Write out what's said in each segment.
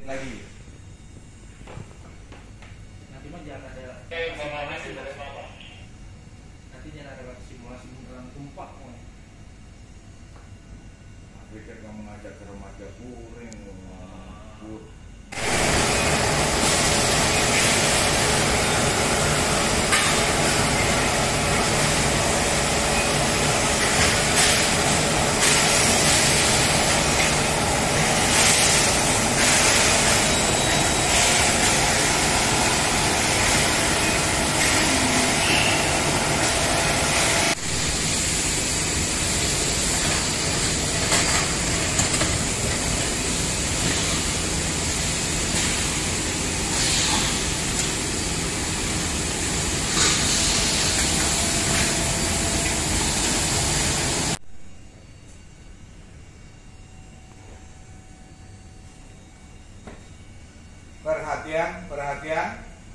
lagi. Nanti mah jangan ada nanti jangan ada simulasi beneran tumpah mau. Pikir kamu ngajak ke remaja kuring. Perhatian.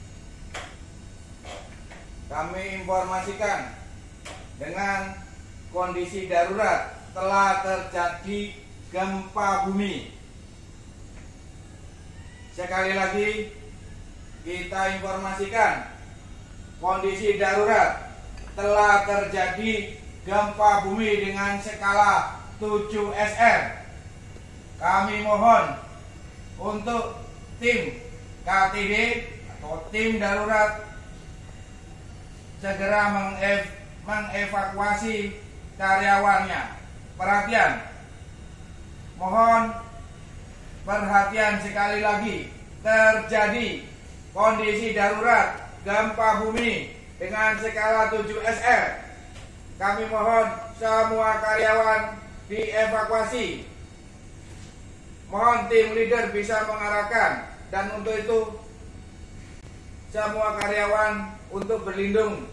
Kami informasikan dengan kondisi darurat telah terjadi gempa bumi. Sekali lagi kita informasikan kondisi darurat telah terjadi gempa bumi dengan skala 7 SR. Kami mohon untuk tim KTD atau tim darurat segera mengevakuasi karyawannya. Perhatian, mohon perhatian sekali lagi. Terjadi kondisi darurat gempa bumi dengan skala 7 SR. Kami mohon semua karyawan dievakuasi. Mohon tim leader bisa mengarahkan. Dan untuk itu semua karyawan untuk berlindung.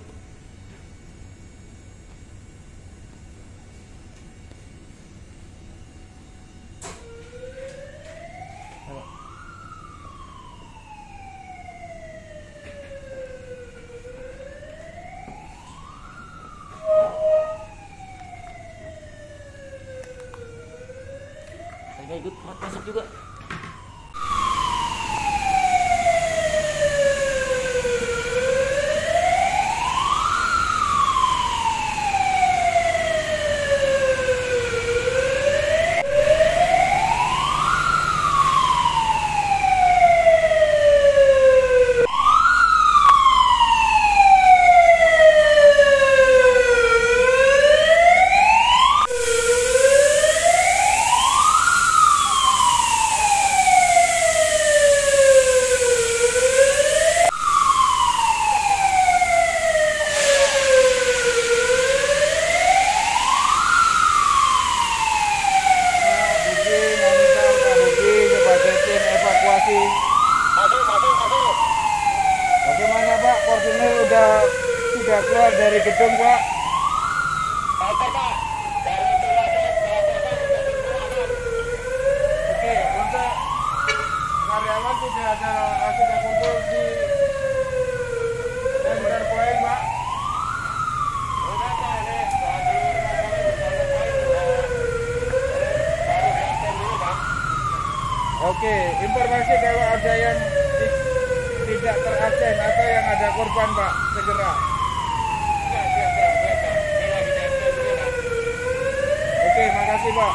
Saya ikut masuk juga. Bagaimana Pak, Porsinil sudah keluar dari gedung Pak? Oke, untuk karyawan sudah kumpul di center point Pak. Oke, informasi kalau ada yang tidak terabsen atau yang ada korban Pak, segera. Oke, makasih Pak.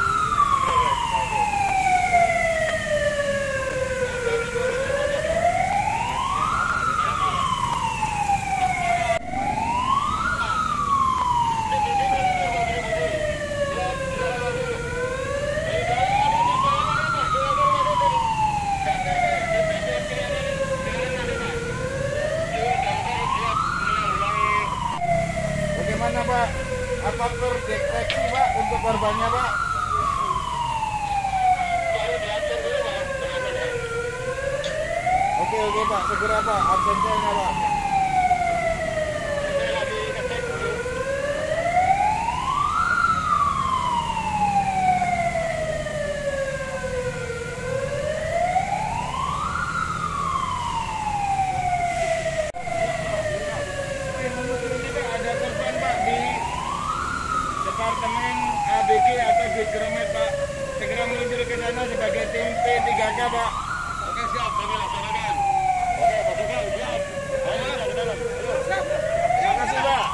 Bagaimana Pak? Apa terdeteksi Pak untuk korbannya Pak? Oke Pak, segera Pak, absensinya Pak. Departemen ABG atau Bid Gromet Pak, segera meluncur ke sana sebagai tim P3K Pak. siap, kami laksanakan. Oke, pasukan siap. Ayo, ke dalam. Ayo. Siap. Terima kasih, Pak.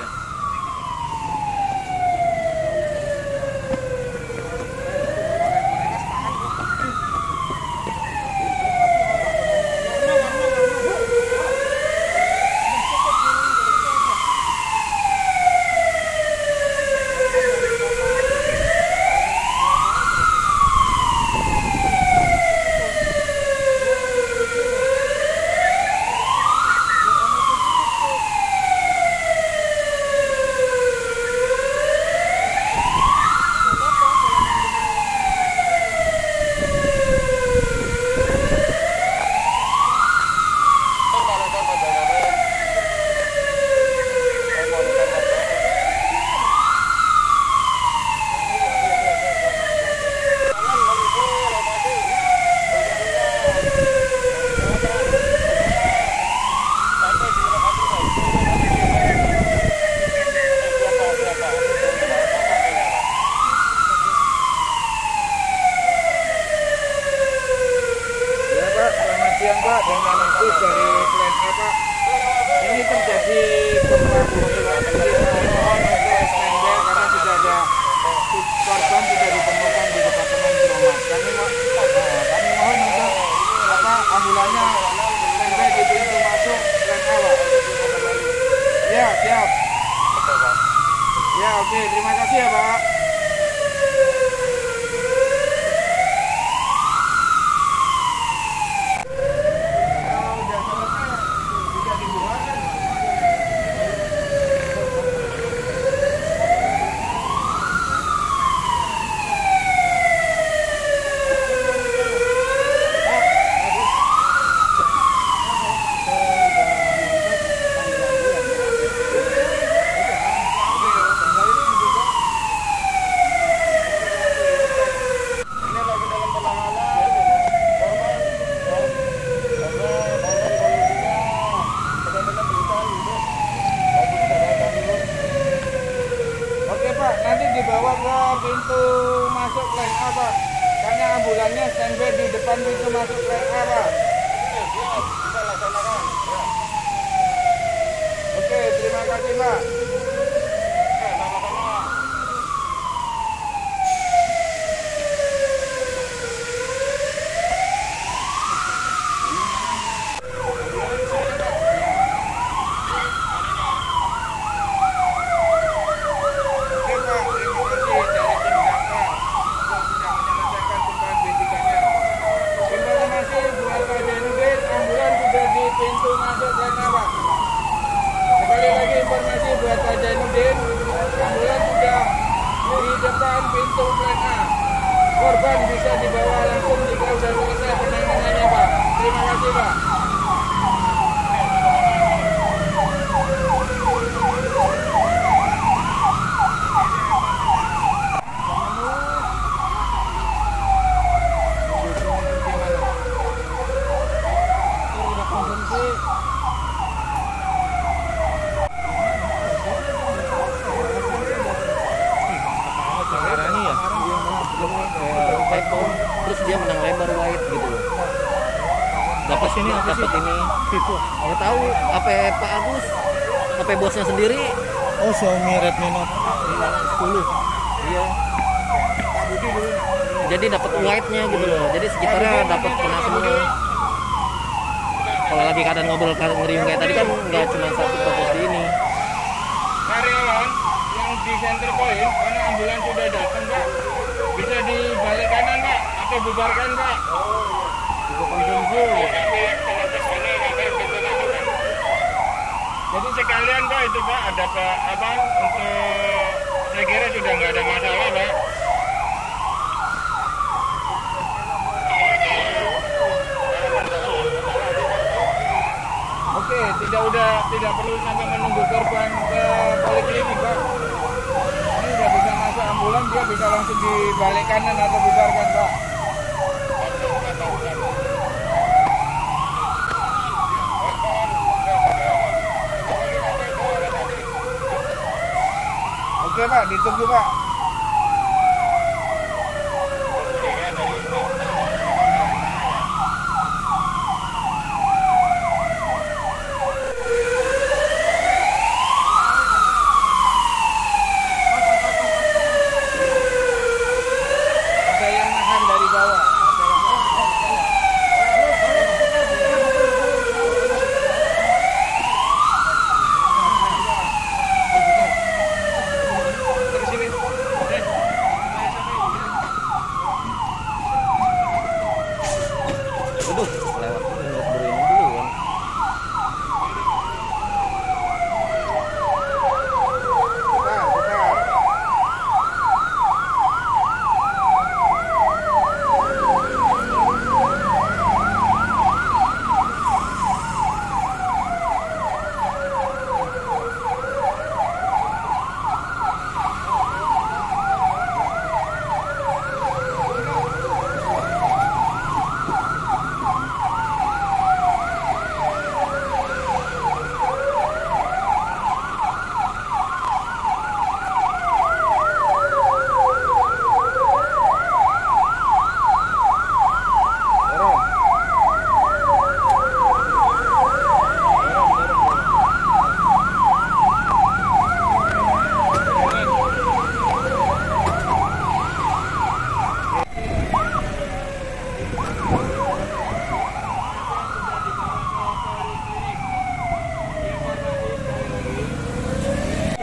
Ya Pak, selamat siang Pak, dengan info dari Plan A Pak. Ini terjadi gempa bumi Pak, jadi saya mohon untuk standby karena sudah ada korban sudah ditemukan di Departemen Bromas. Kami mohon untuk ambulannya standby di pintu masuk Plan A Pak. Ya, siap. Ya, oke, terima kasih ya Pak. Oke Pak, nanti dibawa ke pintu masuk Plan A Pak. Karena ambulannya standby di depan pintu masuk Plan A Pak. Oke, terima kasih Pak. Pintu masuk Plan A Pak. Sekali lagi informasi buat Pak Jainuddin, ambulan sudah di depan pintu Plan A. Korban bisa dibawa langsung jika sudah selesai penanganannya Pak. Terima kasih Pak. Terus dia menang lebar white gitu loh. Dapat ini nggak tahu apa Pak Agus, apa bosnya sendiri. Oh, Xiaomi Redmi Note 10. Iya. Jadi dapat white-nya gitu loh. Jadi sekitarnya dapat kena semua. Kalau lagi keadaan ngobrol ngeriung kayak tadi kan nggak cuma satu fokus di ini. Karyawan yang di center point karena ambulan sudah datang Pak, bisa dibalik kanan Pak atau bubarkan Pak. Jadi sekalian Pak itu Pak ada apa untuk saya kira sudah nggak ada masalah Pak. Oke, tidak perlu sampai menunggu korban ke poliklinik Pak. Ini udah bisa masuk ambulan, dia bisa langsung dibalik kanan atau bubarkan Pak. Oke Pak, ditunggu Pak.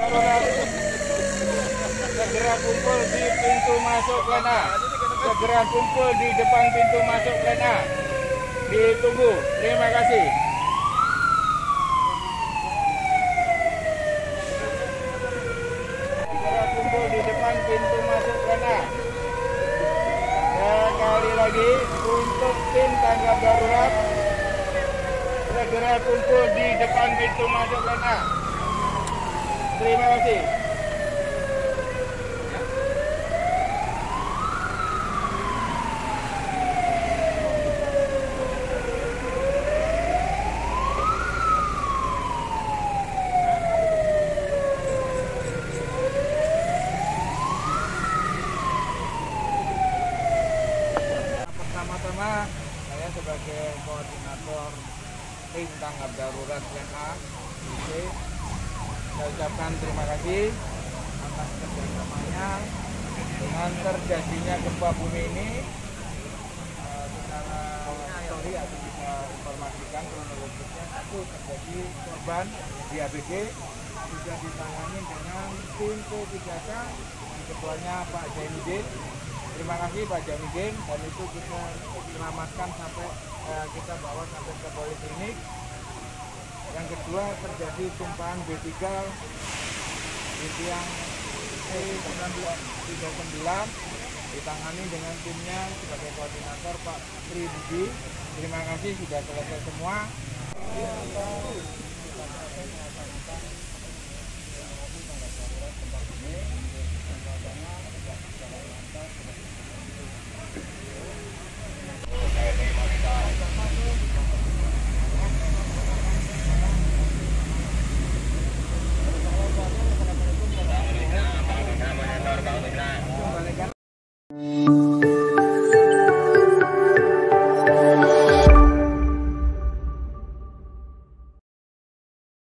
darurat segera kumpul di pintu masuk Klena. Segera kumpul di depan pintu masuk Klena. Ditunggu. Terima kasih. Segera kumpul di depan pintu masuk Klena. Sekali lagi untuk tim tanggap darurat segera kumpul di depan pintu masuk Klena. Terima kasih. Pertama-tama saya sebagai koordinator tim tanggap darurat Klena saya ucapkan terima kasih atas kerjasamanya dengan terjadinya gempa bumi ini. Secara story aku bisa informasikan kronologisnya, satu terjadi korban di ABG sudah ditangani dengan tim P3K di ketuanya Pak Jainuddin. Terima kasih Pak Jainuddin, dan itu kita selamatkan sampai kita bawa sampai ke poliklinik. Yang kedua terjadi tumpahan B3 di tiang C939 ditangani dengan timnya sebagai koordinator Pak Tri Budi. Terima kasih sudah selesai semua.